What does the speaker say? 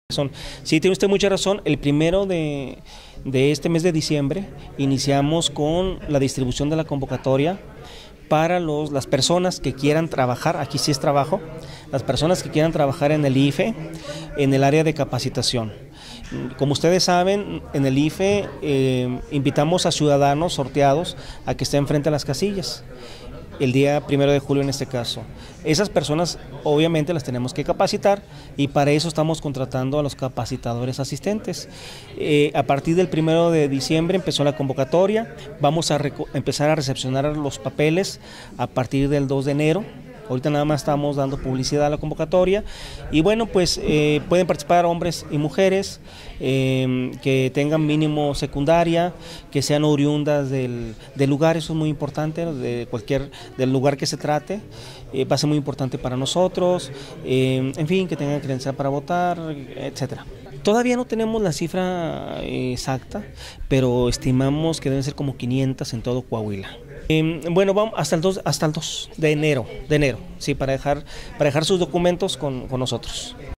Sí, tiene usted mucha razón. El primero de este mes de diciembre iniciamos con la distribución de la convocatoria para las personas que quieran trabajar, aquí sí es trabajo, las personas que quieran trabajar en el IFE, en el área de capacitación. Como ustedes saben, en el IFE invitamos a ciudadanos sorteados a que estén frente a las casillas, el día 1 de julio en este caso. Esas personas obviamente las tenemos que capacitar y para eso estamos contratando a los capacitadores asistentes. A partir del 1 de diciembre empezó la convocatoria, vamos a empezar a recepcionar los papeles a partir del 2 de enero. Ahorita nada más estamos dando publicidad a la convocatoria y bueno, pues pueden participar hombres y mujeres que tengan mínimo secundaria, que sean oriundas del lugar, eso es muy importante, del lugar que se trate, va a ser muy importante para nosotros, en fin, que tengan credencial para votar, etcétera. Todavía no tenemos la cifra exacta, pero estimamos que deben ser como 500 en todo Coahuila. Bueno, vamos hasta el 2 de enero, sí, para dejar sus documentos con nosotros.